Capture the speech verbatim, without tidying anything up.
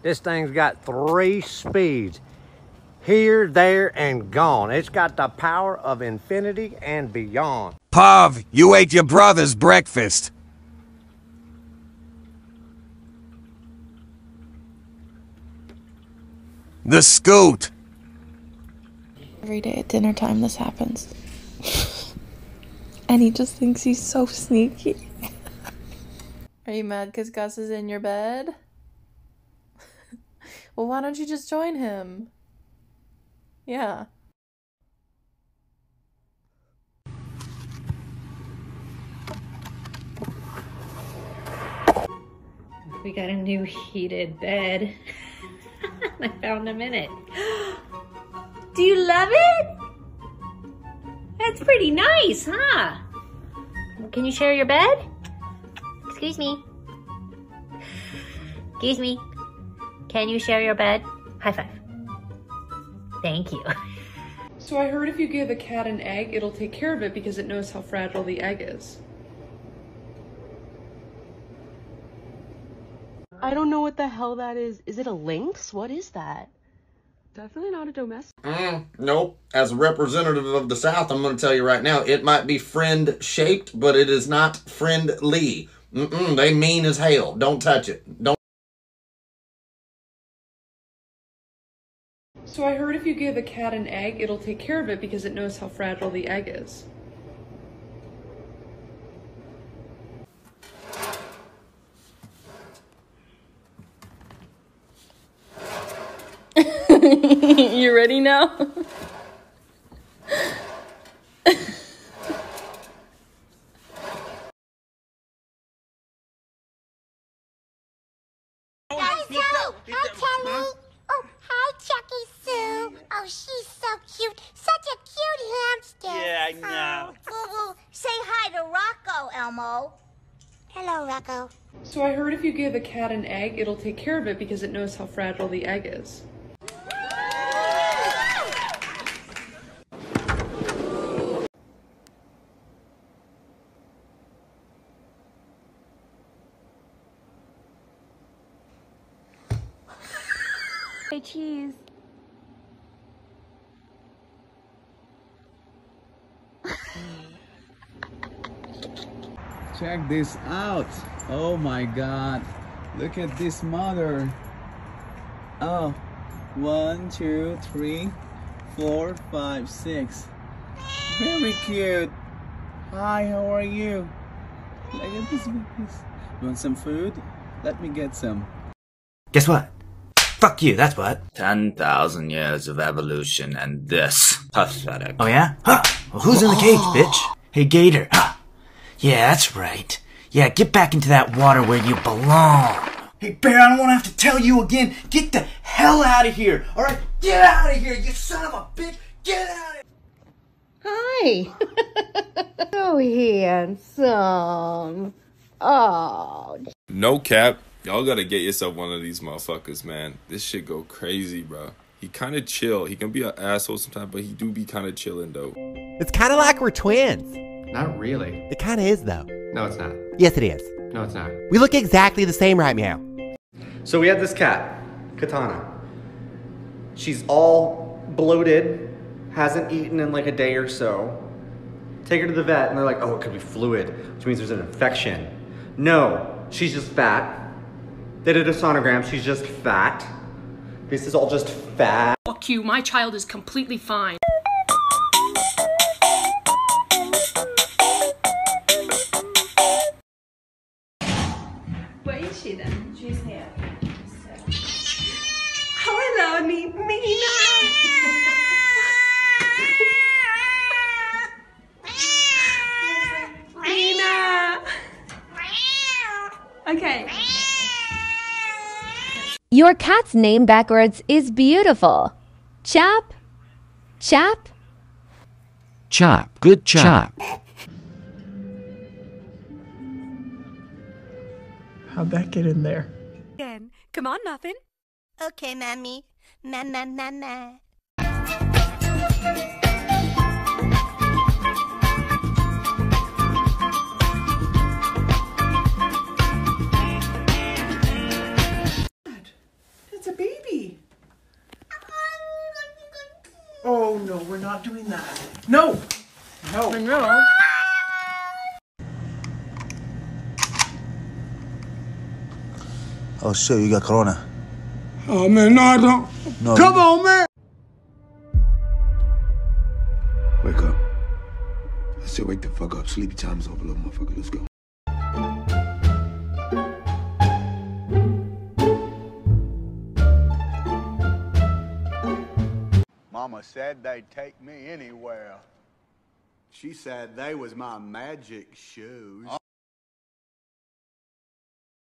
This thing's got three speeds. Here, there, and gone. It's got the power of infinity and beyond. Pav, you ate your brother's breakfast. The Scoot. Every day at dinner time this happens. And he just thinks he's so sneaky. Are you mad because Gus is in your bed? Well, why don't you just join him? Yeah. We got a new heated bed. I found him in it. Do you love it? That's pretty nice, huh? Can you share your bed? Excuse me. Excuse me. Can you share your bed? High five. Thank you. So I heard if you give a cat an egg, it'll take care of it because it knows how fragile the egg is. I don't know what the hell that is. Is it a lynx? What is that? Definitely not a domestic. Mm, nope. As a representative of the South, I'm going to tell you right now, it might be friend-shaped, but it is not friendly. Mm-mm, they mean as hell. Don't touch it. Don't. So I heard if you give a cat an egg, it'll take care of it because it knows how fragile the egg is. You ready now? Oh, she's so cute. Such a cute hamster. Yeah, I know. Oh. Ooh, say hi to Rocco, Elmo. Hello, Rocco. So I heard if you give a cat an egg, it'll take care of it because it knows how fragile the egg is. Hey, cheese. Check this out. Oh my god. Look at this mother. Oh, one, two, three, four, five, six. Very cute. Hi, how are you? Look at this. You want some food? Let me get some. Guess what? Fuck you, that's what. ten thousand years of evolution and this. Pathetic. Oh yeah? Huh. Well, who's in the cage, bitch? Hey, Gator. Huh. Yeah, that's right. Yeah, get back into that water where you belong. Hey, Bear, I don't want to have to tell you again. Get the hell out of here, alright? Get out of here, you son of a bitch! Get out of here! Hi! So handsome. Oh. No cap. Y'all gotta get yourself one of these motherfuckers, man. This shit go crazy, bro. He kind of chill. He can be an asshole sometimes, but he do be kind of chilling, though. It's kind of like we're twins. Not really. It kind of is, though. No, it's not. Yes, it is. No, it's not. We look exactly the same right now. So we had this cat, Katana. She's all bloated, hasn't eaten in like a day or so. Take her to the vet and they're like, oh, it could be fluid, which means there's an infection. No, she's just fat. They did a sonogram, she's just fat. This is all just fat. Fuck you, my child is completely fine. Where is she then? She's here. Oh, hello, Nina. Nina. Okay. Your cat's name backwards is beautiful. Chap, chap. Chop, good chop. How'd that get in there? Again. Come on, Muffin. Okay, Mammy. Ma, ma, ma, ma. no, no, we're not doing that. No! No. Monroe. Oh shit, you got corona. Oh man, no, I don't. No, Come you- on, man. Wake up. I said wake the fuck up. Sleepy time's over, little motherfucker. Let's go. Mama said they'd take me anywhere. She said they was my magic shoes.